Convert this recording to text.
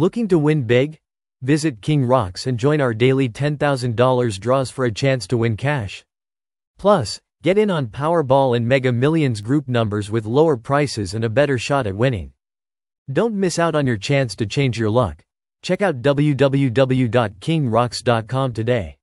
Looking to win big? Visit King Rocks and join our daily $10,000 draws for a chance to win cash. Plus, get in on Powerball and Mega Millions group numbers with lower prices and a better shot at winning. Don't miss out on your chance to change your luck. Check out www.kingrocks.com today.